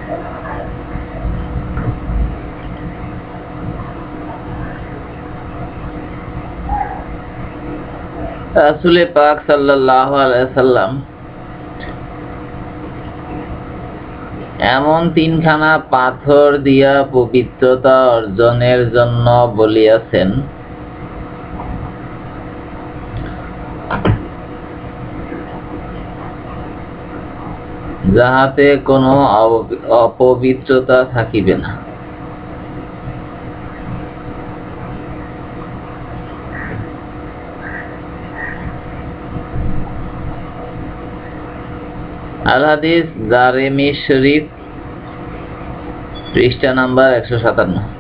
রাসূল পাক সাল্লাল্লাহু আলাইহি ওয়াসাল্লাম এমন তিনখানা পাথর দিয়া পবিত্রতা অর্জনের জন্য বলিয়াছেন, যাহাতে কোনো অপবিত্রতা থাকিবে না। আল হাদিস দারিমি শরীফ, পৃষ্ঠা নাম্বার 157।